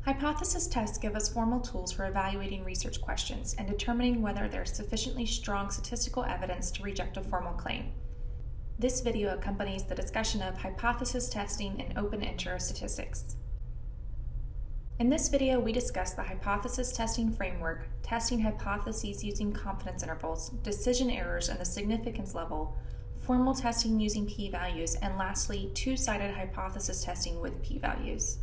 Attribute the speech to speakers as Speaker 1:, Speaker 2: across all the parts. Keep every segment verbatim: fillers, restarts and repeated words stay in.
Speaker 1: Hypothesis tests give us formal tools for evaluating research questions and determining whether there is sufficiently strong statistical evidence to reject a formal claim. This video accompanies the discussion of hypothesis testing in open-interest statistics. In this video, we discuss the hypothesis testing framework, testing hypotheses using confidence intervals, decision errors and the significance level, formal testing using p-values, and lastly, two-sided hypothesis testing with p-values.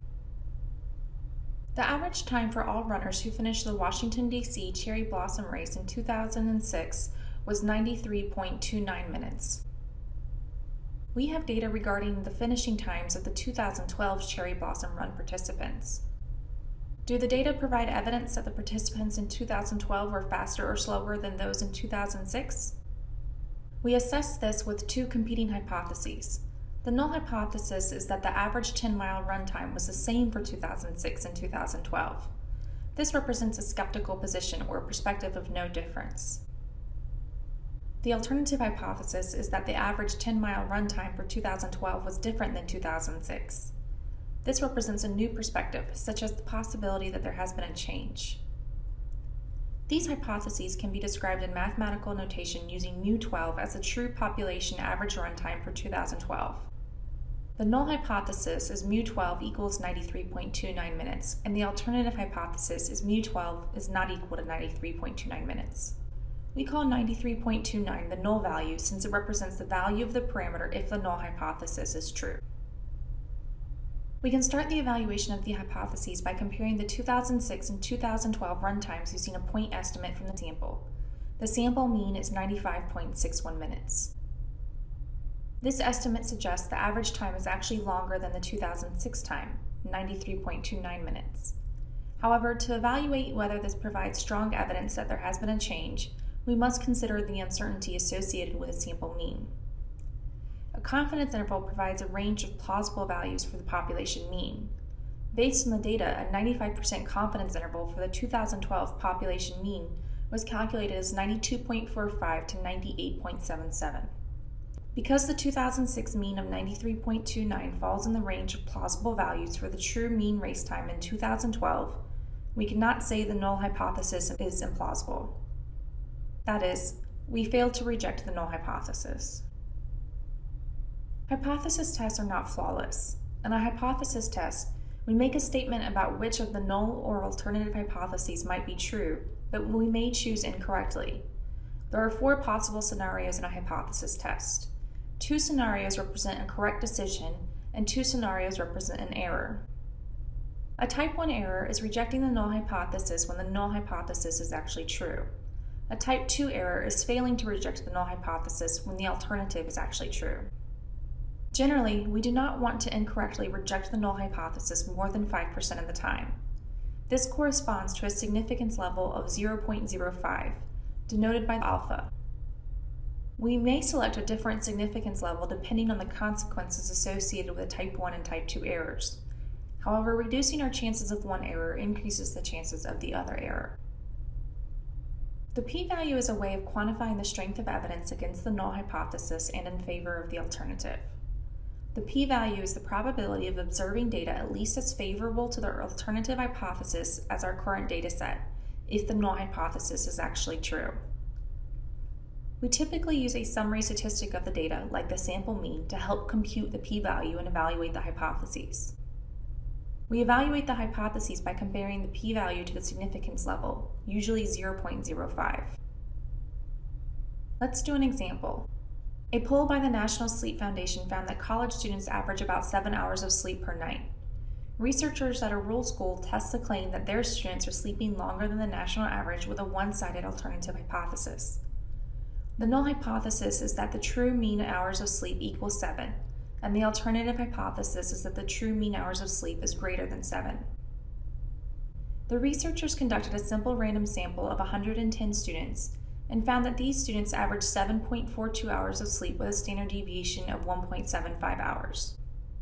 Speaker 1: The average time for all runners who finished the Washington, D C Cherry Blossom Race in two thousand six was ninety-three point two nine minutes. We have data regarding the finishing times of the two thousand twelve Cherry Blossom Run participants. Do the data provide evidence that the participants in two thousand twelve were faster or slower than those in two thousand six? We assess this with two competing hypotheses. The null hypothesis is that the average ten mile run time was the same for two thousand six and two thousand twelve. This represents a skeptical position or perspective of no difference. The alternative hypothesis is that the average ten mile run time for two thousand twelve was different than two thousand six. This represents a new perspective, such as the possibility that there has been a change. These hypotheses can be described in mathematical notation using mu twelve as the true population average runtime for two thousand twelve. The null hypothesis is mu twelve equals ninety-three point two nine minutes, and the alternative hypothesis is mu twelve is not equal to ninety-three point two nine minutes. We call ninety-three point two nine the null value since it represents the value of the parameter if the null hypothesis is true. We can start the evaluation of the hypotheses by comparing the two thousand six and two thousand twelve runtimes using a point estimate from the sample. The sample mean is ninety-five point six one minutes. This estimate suggests the average time is actually longer than the two thousand six time, ninety-three point two nine minutes. However, to evaluate whether this provides strong evidence that there has been a change, we must consider the uncertainty associated with a sample mean. A confidence interval provides a range of plausible values for the population mean. Based on the data, a ninety-five percent confidence interval for the two thousand twelve population mean was calculated as ninety-two point four five to ninety-eight point seven seven. Because the two thousand six mean of ninety-three point two nine falls in the range of plausible values for the true mean race time in two thousand twelve, we cannot say the null hypothesis is implausible. That is, we failed to reject the null hypothesis. Hypothesis tests are not flawless. In a hypothesis test, we make a statement about which of the null or alternative hypotheses might be true, but we may choose incorrectly. There are four possible scenarios in a hypothesis test. Two scenarios represent a correct decision, and two scenarios represent an error. A type one error is rejecting the null hypothesis when the null hypothesis is actually true. A type two error is failing to reject the null hypothesis when the alternative is actually true. Generally, we do not want to incorrectly reject the null hypothesis more than five percent of the time. This corresponds to a significance level of zero point zero five, denoted by alpha. We may select a different significance level depending on the consequences associated with type one and type two errors. However, reducing our chances of one error increases the chances of the other error. The p-value is a way of quantifying the strength of evidence against the null hypothesis and in favor of the alternative. The p-value is the probability of observing data at least as favorable to the alternative hypothesis as our current data set, if the null hypothesis is actually true. We typically use a summary statistic of the data, like the sample mean, to help compute the p-value and evaluate the hypotheses. We evaluate the hypotheses by comparing the p-value to the significance level, usually zero point zero five. Let's do an example. A poll by the National Sleep Foundation found that college students average about seven hours of sleep per night. Researchers at a rural school test the claim that their students are sleeping longer than the national average with a one-sided alternative hypothesis. The null hypothesis is that the true mean hours of sleep equals seven, and the alternative hypothesis is that the true mean hours of sleep is greater than seven. The researchers conducted a simple random sample of one hundred ten students and found that these students averaged seven point four two hours of sleep with a standard deviation of one point seven five hours.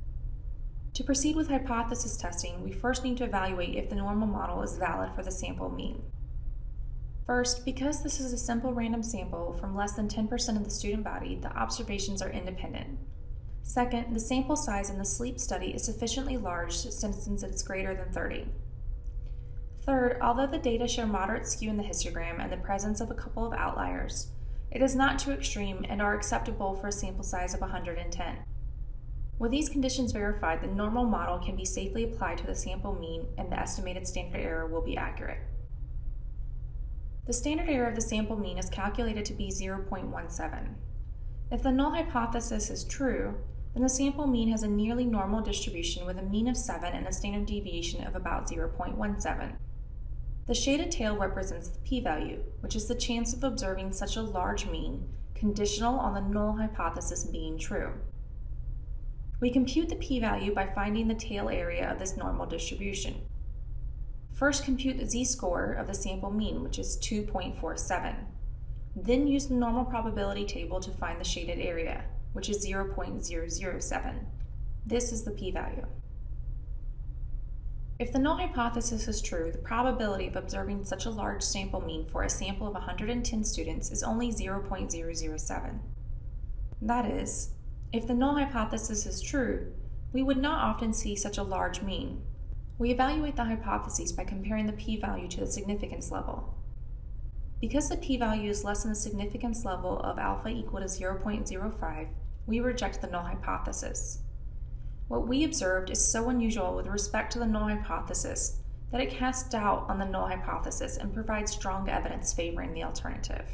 Speaker 1: To proceed with hypothesis testing, we first need to evaluate if the normal model is valid for the sample mean. First, because this is a simple random sample from less than ten percent of the student body, the observations are independent. Second, the sample size in the sleep study is sufficiently large since it's greater than thirty. Third, although the data show moderate skew in the histogram and the presence of a couple of outliers, it is not too extreme and are acceptable for a sample size of one hundred ten. With these conditions verified, the normal model can be safely applied to the sample mean and the estimated standard error will be accurate. The standard error of the sample mean is calculated to be zero point one seven. If the null hypothesis is true, then the sample mean has a nearly normal distribution with a mean of seven and a standard deviation of about zero point one seven. The shaded tail represents the p-value, which is the chance of observing such a large mean, conditional on the null hypothesis being true. We compute the p-value by finding the tail area of this normal distribution. First, compute the z-score of the sample mean, which is two point four seven. Then use the normal probability table to find the shaded area, which is zero point zero zero seven. This is the p-value. If the null hypothesis is true, the probability of observing such a large sample mean for a sample of one hundred ten students is only zero point zero zero seven. That is, if the null hypothesis is true, we would not often see such a large mean. We evaluate the hypotheses by comparing the p-value to the significance level. Because the p-value is less than the significance level of alpha equal to zero point zero five, we reject the null hypothesis. What we observed is so unusual with respect to the null hypothesis that it casts doubt on the null hypothesis and provides strong evidence favoring the alternative.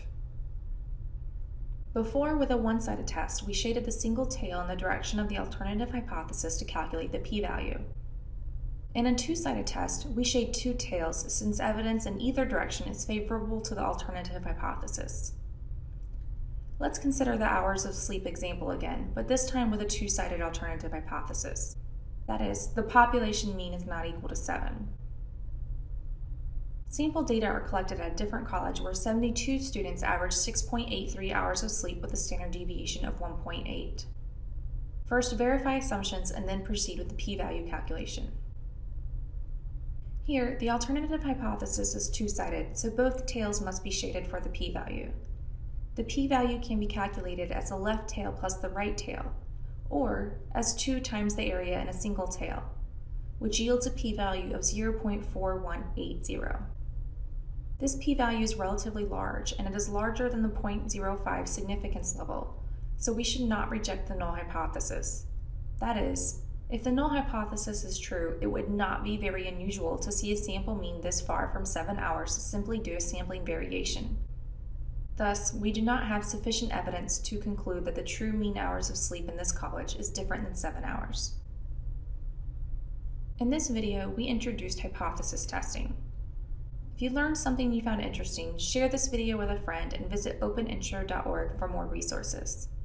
Speaker 1: Before, with a one-sided test, we shaded the single tail in the direction of the alternative hypothesis to calculate the p-value. In a two-sided test, we shade two tails since evidence in either direction is favorable to the alternative hypothesis. Let's consider the hours of sleep example again, but this time with a two-sided alternative hypothesis. That is, the population mean is not equal to seven. Sample data are collected at a different college where seventy-two students averaged six point eight three hours of sleep with a standard deviation of one point eight. First, verify assumptions and then proceed with the p-value calculation. Here, the alternative hypothesis is two-sided, so both tails must be shaded for the p-value. The p-value can be calculated as the left tail plus the right tail, or as two times the area in a single tail, which yields a p-value of zero point four one eight zero. This p-value is relatively large, and it is larger than the zero point zero five significance level, so we should not reject the null hypothesis. That is, if the null hypothesis is true, it would not be very unusual to see a sample mean this far from seven hours simply due to sampling variation. Thus, we do not have sufficient evidence to conclude that the true mean hours of sleep in this college is different than seven hours. In this video, we introduced hypothesis testing. If you learned something you found interesting, share this video with a friend and visit open intro dot org for more resources.